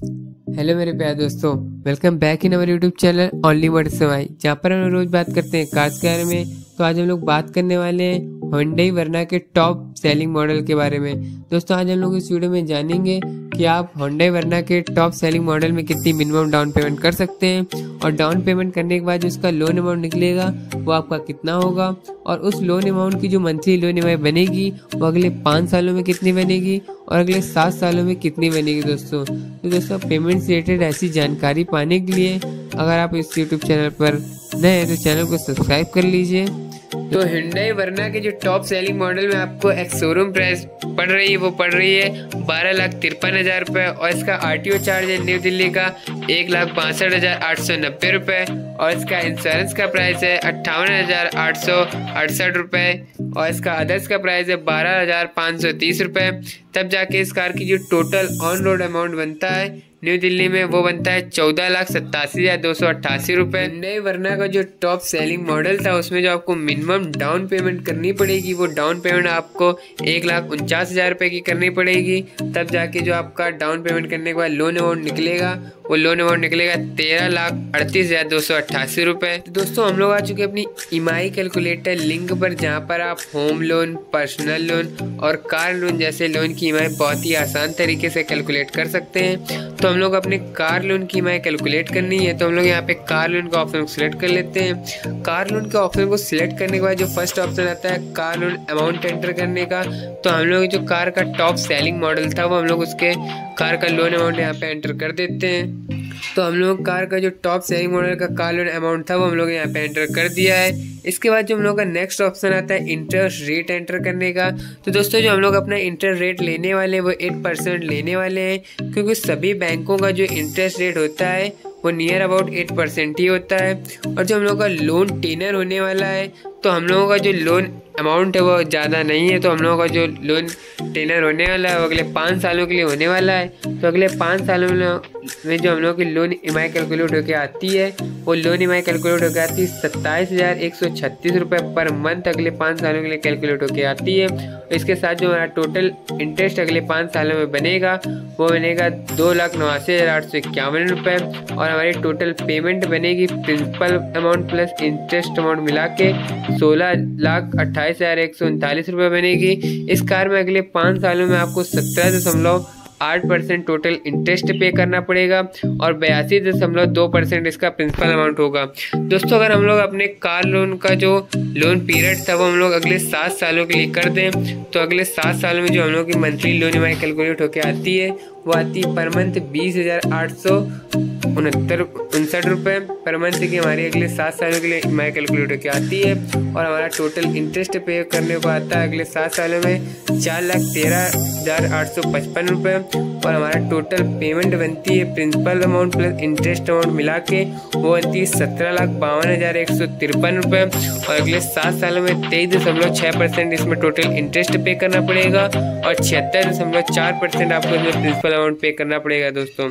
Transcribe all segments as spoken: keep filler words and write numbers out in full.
Hello मेरे प्यारे दोस्तों, welcome back in our YouTube channel only words समाई, जहाँ पर हम रोज बात करते हैं कार्स के बारे में। तो आज हम लोग बात करने वाले हैं Hyundai वर्ना के टॉप सेलिंग मॉडल के बारे में। दोस्तों आज हम लोग इस वीडियो में जानेंगे कि आप Hyundai वर्ना के टॉप सेलिंग मॉडल में कितनी मिनिमम डाउन पेमेंट कर सकते हैं, और डाउन पेमेंट करने के बाद जो उसका लोन अमाउंट निकलेगा वो आपका कितना होगा, और उस लोन अमाउंट की जो मंथली लोन ई बनेगी वो अगले पाँच सालों में कितनी बनेगी और अगले सात सालों में कितनी बनेगी। दोस्तों तो दोस्तों पेमेंट से रिलेटेड ऐसी जानकारी पाने के लिए अगर आप इस यूट्यूब चैनल पर नए हैं तो चैनल को सब्सक्राइब कर लीजिए। तो Hyundai वर्ना के जो टॉप सेलिंग मॉडल में आपको एक शोरूम प्राइस पड़ रही है वो पड़ रही है बारह लाख तिरपन हज़ार रुपये, और इसका आरटीओ चार्ज है न्यू दिल्ली का एक लाख बासठ हज़ार आठ सौ नब्बे रुपये, और इसका इंश्योरेंस का प्राइस है अट्ठावन हज़ार आठ सौ अड़सठ रुपये, और इसका अदर्स का प्राइस है बारह हज़ार पाँच सौ तीस रुपये। तब जाके इस कार की जो टोटल ऑन रोड अमाउंट बनता है न्यू दिल्ली में वो बनता है चौदह लाख सत्तासी हज़ार दो सौ अट्ठासी रुपये। Hyundai वर्ना का जो टॉप सेलिंग मॉडल था उसमें जो आपको मिनिमम डाउन पेमेंट करनी पड़ेगी वो डाउन पेमेंट आपको एक लाख उनचास हज़ार रुपये की करनी पड़ेगी। तब जाके जो आपका डाउन पेमेंट करने के बाद लोन अमाउंट निकलेगा वो लोन अमाउंट निकलेगा तेरह लाख अड़तीस हज़ार दो सौ अट्ठासी रुपये। तो दोस्तों हम लोग आ चुके हैं अपनी ईएमआई कैलकुलेटर लिंक पर, जहाँ पर आप होम लोन, पर्सनल लोन और कार लोन जैसे लोन की ईएमआई बहुत ही आसान तरीके से कैलकुलेट कर सकते हैं। तो हम लोग अपने कार लोन की ईएमआई कैलकुलेट करनी है तो हम लोग यहाँ पे कार लोन का ऑप्शन सिलेक्ट कर लेते हैं। कार लोन के ऑप्शन को सिलेक्ट करने के बाद जो फर्स्ट ऑप्शन आता है कार लोन अमाउंट एंटर करने का, तो हम लोग जो कार का टॉप सेलिंग मॉडल था वो हम लोग उसके कार का लोन अमाउंट यहाँ पे एंटर कर देते हैं। तो हम लोग कार का जो टॉप सेलिंग मॉडल का कार लोन अमाउंट था वो हम लोग यहाँ पे एंटर कर दिया है। इसके बाद जो हम लोग का नेक्स्ट ऑप्शन आता है इंटरेस्ट रेट एंटर करने का। तो दोस्तों जो हम लोग अपना इंटरेस्ट रेट लेने वाले हैं वो एट परसेंट लेने वाले हैं, क्योंकि सभी बैंकों का जो इंटरेस्ट रेट होता है वो नियर अबाउट एट परसेंट ही होता है। और जो हम लोग का लोन टेनर होने वाला है तो हम लोगों का जो लोन अमाउंट है वो ज़्यादा नहीं है, तो हम लोगों का जो लोन टेनर होने वाला है वो अगले पाँच सालों के लिए होने वाला है। तो अगले पाँच सालों में जो हम लोगों की लोन ईएमआई कैलकुलेट होकर आती है वो लोन ईएमआई कैलकुलेट होकर आती है सत्ताईस हज़ार एक सौ छत्तीस रुपये पर मंथ अगले पाँच सालों के लिए कैलकुलेट होकर आती है। इसके साथ जो हमारा टोटल इंटरेस्ट अगले पाँच सालों में बनेगा वो बनेगा दो लाख नवासी हज़ार आठ सौ इक्यावन रुपये, और हमारी टोटल पेमेंट बनेगी principal amount plus interest amount मिला के सोलह लाख अट्ठाईस हज़ार एक सौ उनतालीस रुपये बनेगी। इस कार में अगले पाँच सालों में आपको सत्रह दशमलव आठ परसेंट टोटल इंटरेस्ट पे करना पड़ेगा, और बयासी दशमलव दो परसेंट इसका प्रिंसिपल अमाउंट होगा। दोस्तों अगर हम लोग अपने कार लोन का जो लोन पीरियड था वो हम लोग अगले सात सालों के लिए कर दें तो अगले सात सालों में जो हम लोग की मंथली लोन ईएमआई कैलकुलेट होकर आती है वो आती है पर मंथ बीस हज़ार आठ सौ उनहत्तर उनसठ रुपये पर मंथ की हमारी अगले सात सालों के लिए ईएमआई कैलकुलेट होकर आती है, और हमारा टोटल इंटरेस्ट पे करने को आता है अगले सात सालों में चार लाख तेरह हज़ार आठ सौ पचपन रुपये, और हमारा टोटल पेमेंट बनती है principal amount plus interest amount मिला के वो बनती है सत्रह लाख बावन हज़ार एक सौ तिरपन रुपये, और अगले सात सालों में तेईस दशमलव छः परसेंट इसमें टोटल इंटरेस्ट पे करना पड़ेगा, और छिहत्तर दशमलव चार परसेंट आपको इसमें प्रिंसिपल अमाउंट पे करना पड़ेगा। दोस्तों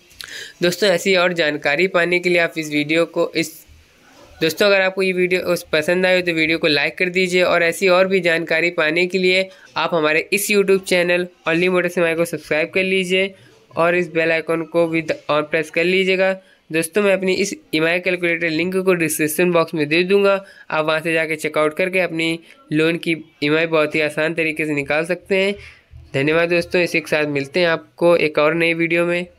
दोस्तों ऐसी और जानकारी पाने के लिए आप इस वीडियो को इस दोस्तों अगर आपको ये वीडियो पसंद आए तो वीडियो को लाइक कर दीजिए, और ऐसी और भी जानकारी पाने के लिए आप हमारे इस यूट्यूब चैनल ओनली मोटर्स समाई को सब्सक्राइब कर लीजिए और इस बेल आइकन को भी ऑन प्रेस कर लीजिएगा। दोस्तों मैं अपनी इस ईएमआई कैलकुलेटर लिंक को डिस्क्रिप्शन बॉक्स में दे दूंगा, आप वहां से जाके चेकआउट करके अपनी लोन की ईएमआई बहुत ही आसान तरीके से निकाल सकते हैं। धन्यवाद दोस्तों, इसी के साथ मिलते हैं आपको एक और नई वीडियो में।